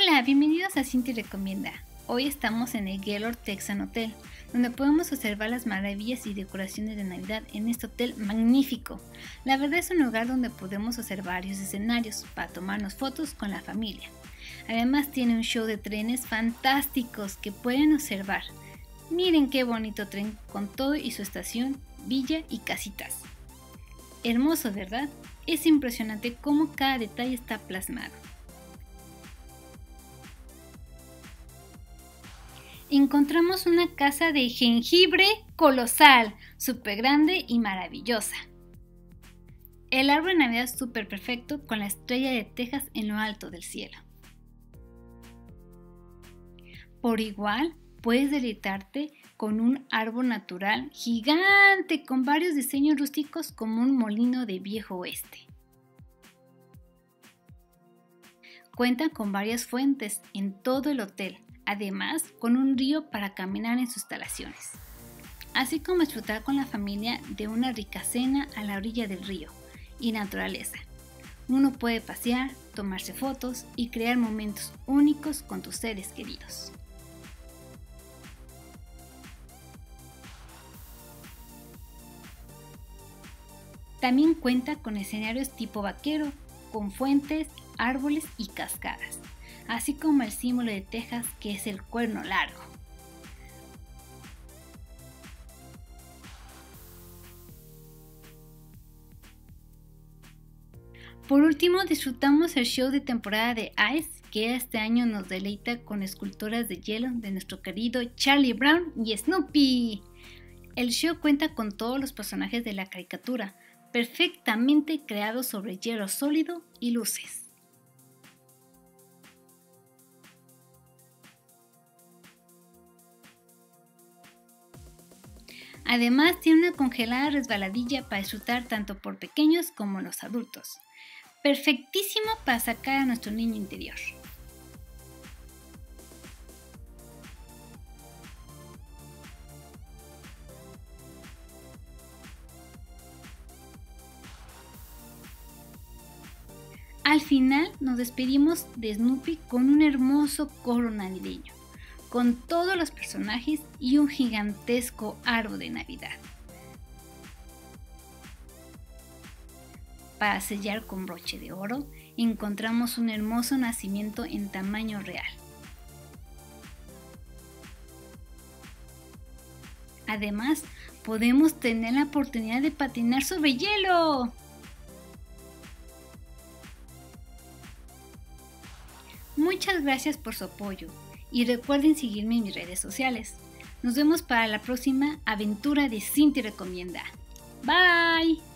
Hola, bienvenidos a Cinti Recomienda. Hoy estamos en el Gaylord Texan Hotel, donde podemos observar las maravillas y decoraciones de Navidad en este hotel magnífico. La verdad es un lugar donde podemos observar varios escenarios para tomarnos fotos con la familia. Además tiene un show de trenes fantásticos que pueden observar. Miren qué bonito tren con todo y su estación, villa y casitas. Hermoso, ¿verdad? Es impresionante cómo cada detalle está plasmado. Encontramos una casa de jengibre colosal, súper grande y maravillosa. El árbol de Navidad es súper perfecto con la estrella de Texas en lo alto del cielo. Por igual, puedes deleitarte con un árbol natural gigante con varios diseños rústicos como un molino de viejo oeste. Cuentan con varias fuentes en todo el hotel, además con un río para caminar en sus instalaciones, así como disfrutar con la familia de una rica cena a la orilla del río y naturaleza. Uno puede pasear, tomarse fotos y crear momentos únicos con tus seres queridos. También cuenta con escenarios tipo vaquero, con fuentes, árboles y cascadas, así como el símbolo de Texas que es el cuerno largo. Por último, disfrutamos el show de temporada de Ice, que este año nos deleita con esculturas de hielo de nuestro querido Charlie Brown y Snoopy. El show cuenta con todos los personajes de la caricatura, perfectamente creados sobre hielo sólido y luces. Además tiene una congelada resbaladilla para disfrutar tanto por pequeños como los adultos. Perfectísimo para sacar a nuestro niño interior. Al final nos despedimos de Snoopy con un hermoso coro navideño, con todos los personajes y un gigantesco árbol de Navidad. Para sellar con broche de oro, encontramos un hermoso nacimiento en tamaño real. Además, podemos tener la oportunidad de patinar sobre hielo. Muchas gracias por su apoyo y recuerden seguirme en mis redes sociales. Nos vemos para la próxima aventura de Cinti Recomienda. Bye.